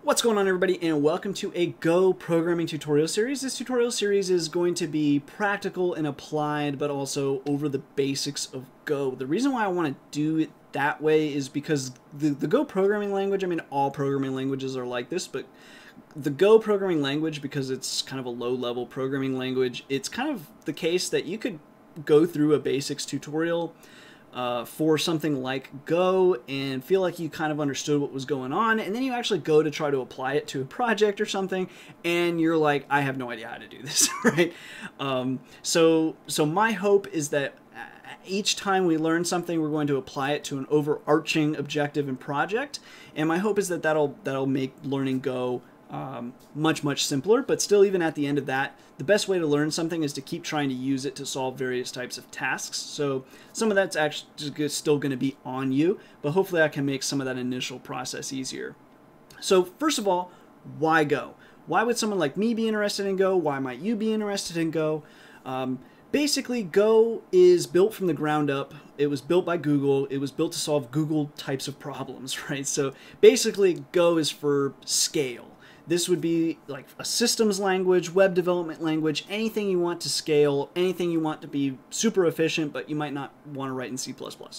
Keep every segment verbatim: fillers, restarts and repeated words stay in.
What's going on, everybody, and welcome to a Go programming tutorial series. This tutorial series is going to be practical and applied, but also over the basics of Go. The reason why I want to do it that way is because the, the Go programming language, I mean, all programming languages are like this, but the Go programming language, because it's kind of a low-level programming language, it's kind of the case that you could go through a basics tutorial Uh, for something like Go and feel like you kind of understood what was going on, and then you actually go to try to apply it to a project or something, and you're like, I have no idea how to do this, right? Um, so, so my hope is that each time we learn something, we're going to apply it to an overarching objective and project, and my hope is that that'll that'll make learning Go Um, much, much simpler. But still, even at the end of that, the best way to learn something is to keep trying to use it to solve various types of tasks. So some of that's actually still going to be on you, but hopefully I can make some of that initial process easier. So first of all, why Go? Why would someone like me be interested in Go? Why might you be interested in Go? Um, Basically, Go is built from the ground up. It was built by Google. It was built to solve Google types of problems, right? So basically, Go is for scale. This would be like a systems language, web development language, anything you want to scale, anything you want to be super efficient, but you might not want to write in C plus plus.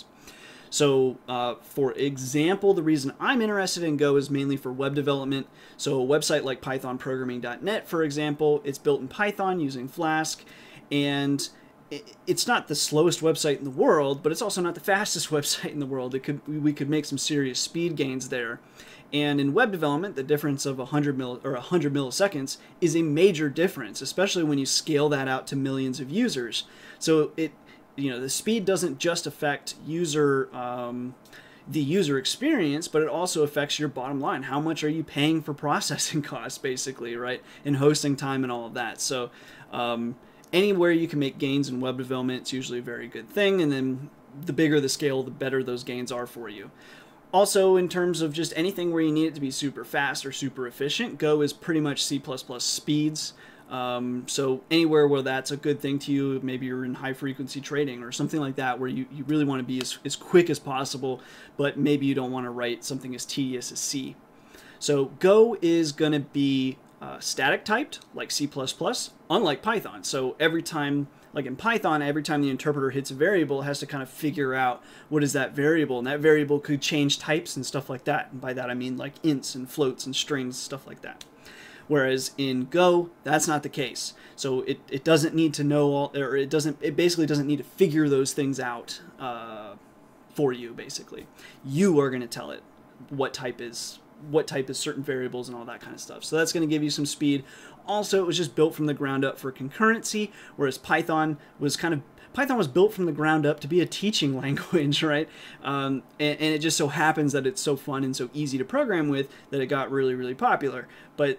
So uh, for example, the reason I'm interested in Go is mainly for web development. So a website like python programming dot net, for example, it's built in Python using Flask, and it's not the slowest website in the world, but it's also not the fastest website in the world. It could we could make some serious speed gains there. And in web development, the difference of one hundred mil or one hundred milliseconds is a major difference, especially when you scale that out to millions of users. So it, you know, the speed doesn't just affect user um, the user experience, but it also affects your bottom line. How much are you paying for processing costs, basically, right? And hosting time and all of that. So um, anywhere you can make gains in web development, it's usually a very good thing. And then the bigger the scale, the better those gains are for you. Also, in terms of just anything where you need it to be super fast or super efficient, Go is pretty much C plus plus speeds. Um, so anywhere where that's a good thing to you, maybe you're in high-frequency trading or something like that, where you, you really want to be as, as quick as possible, but maybe you don't want to write something as tedious as C. So Go is going to be uh, static typed, like C plus plus, unlike Python. So every time... Like in Python, every time the interpreter hits a variable, it has to kind of figure out what is that variable, and that variable could change types and stuff like that. And by that I mean like ints and floats and strings, stuff like that. Whereas in Go, that's not the case. So it, it doesn't need to know all, or it doesn't, it basically doesn't need to figure those things out uh, for you, basically. You are going to tell it what type is what type is certain variables and all that kind of stuff. So that's going to give you some speed. Also, it was just built from the ground up for concurrency, whereas Python was kind of Python was built from the ground up to be a teaching language, right? Um, and, and it just so happens that it's so fun and so easy to program with that it got really, really popular. But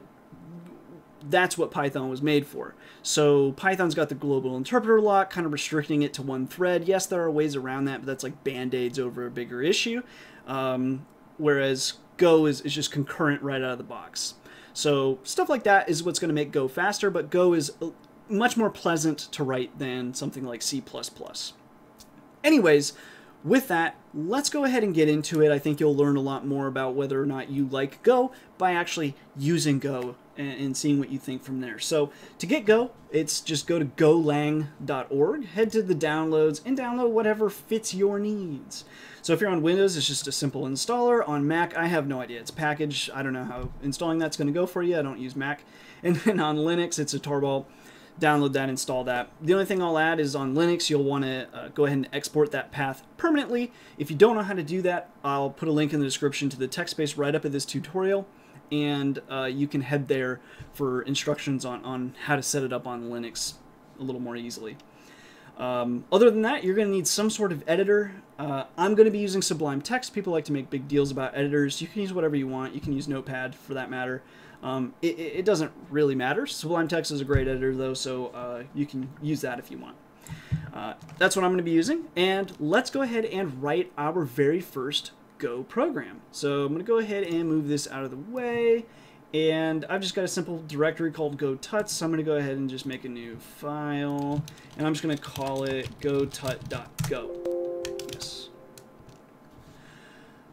that's what Python was made for. So Python's got the global interpreter lock, kind of restricting it to one thread. Yes, there are ways around that, but that's like band-aids over a bigger issue. Um, whereas Go is, is just concurrent right out of the box. So stuff like that is what's going to make Go faster, but Go is much more pleasant to write than something like C plus plus. Anyways, with that, let's go ahead and get into it. I think you'll learn a lot more about whether or not you like Go by actually using Go and, and seeing what you think from there. So to get Go, it's just go to golang dot org, head to the downloads, and download whatever fits your needs. So if you're on Windows, it's just a simple installer. On Mac, I have no idea. It's a package. I don't know how installing that's going to go for you. I don't use Mac. And then on Linux, it's a tarball. Download that, install that. The only thing I'll add is on Linux, you'll want to uh, go ahead and export that path permanently. If you don't know how to do that, I'll put a link in the description to the text space right up at this tutorial, and uh, you can head there for instructions on, on how to set it up on Linux a little more easily. Um, other than that, you're going to need some sort of editor. Uh, I'm going to be using Sublime Text. People like to make big deals about editors. You can use whatever you want. You can use Notepad for that matter. Um, it, it doesn't really matter. Sublime Text is a great editor though, so uh, you can use that if you want. Uh, that's what I'm going to be using, and let's go ahead and write our very first Go program. So I'm going to go ahead and move this out of the way, and I've just got a simple directory called GoTuts, so I'm going to go ahead and just make a new file, and I'm just going to call it gotut dot go. Yes.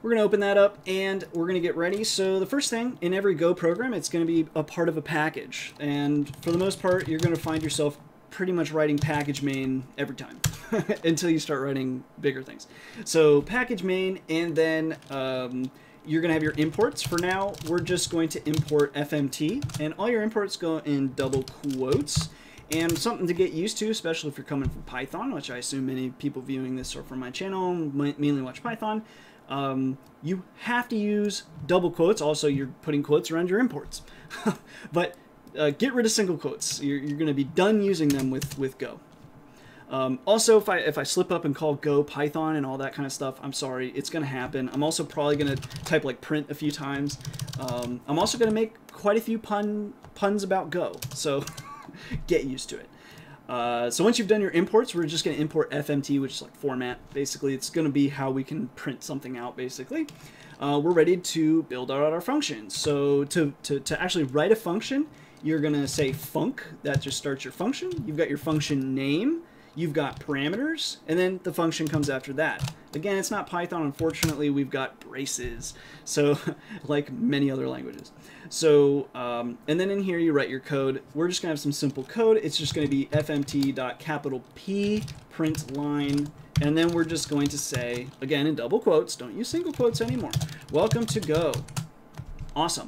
we're going to open that up and we're going to get ready. So the first thing in every Go program, it's going to be a part of a package. And for the most part, you're going to find yourself pretty much writing package main every time until you start writing bigger things. So package main, and then um, you're going to have your imports. For now, we're just going to import F M T, and all your imports go in double quotes. And something to get used to, especially if you're coming from Python, which I assume many people viewing this are from my channel, mainly watch Python. Um, you have to use double quotes. Also, you're putting quotes around your imports. But uh, get rid of single quotes. You're, you're going to be done using them with, with Go. Um, also, if I, if I slip up and call Go Python and all that kind of stuff, I'm sorry. It's going to happen. I'm also probably going to type like print a few times. Um, I'm also going to make quite a few pun puns about Go. So get used to it. Uh, so once you've done your imports, we're just going to import F M T, which is like format. Basically, it's going to be how we can print something out, basically. Uh, we're ready to build out our functions. So to, to, to actually write a function, you're going to say func. That just starts your function. You've got your function name. You've got parameters, and then the function comes after that. Again, it's not Python. Unfortunately, we've got braces, so like many other languages. So, um, and then in here you write your code. We're just gonna have some simple code. It's just gonna be fmt.capital P print line, and then we're just going to say, again in double quotes, don't use single quotes anymore, welcome to Go. Awesome.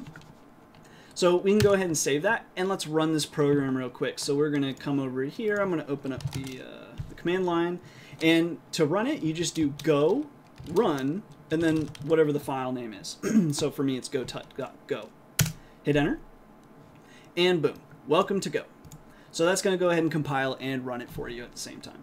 So we can go ahead and save that, and let's run this program real quick. So we're gonna come over here. I'm gonna open up the, uh, the command line, and to run it, you just do go, run, and then whatever the file name is. So for me, it's go tut go. Hit enter, and boom, welcome to Go. So that's gonna go ahead and compile and run it for you at the same time.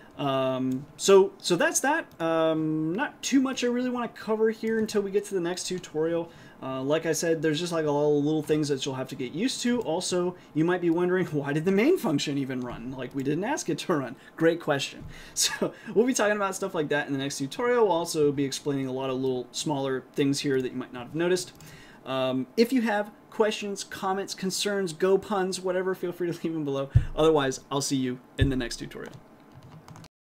Um, so, so that's that. Um, not too much I really want to cover here until we get to the next tutorial. Uh, like I said, there's just like a lot of little things that you'll have to get used to. Also, you might be wondering, why did the main function even run? Like, we didn't ask it to run. Great question. So we'll be talking about stuff like that in the next tutorial. We'll also be explaining a lot of little smaller things here that you might not have noticed. Um, if you have questions, comments, concerns, Go puns, whatever, feel free to leave them below. Otherwise, I'll see you in the next tutorial.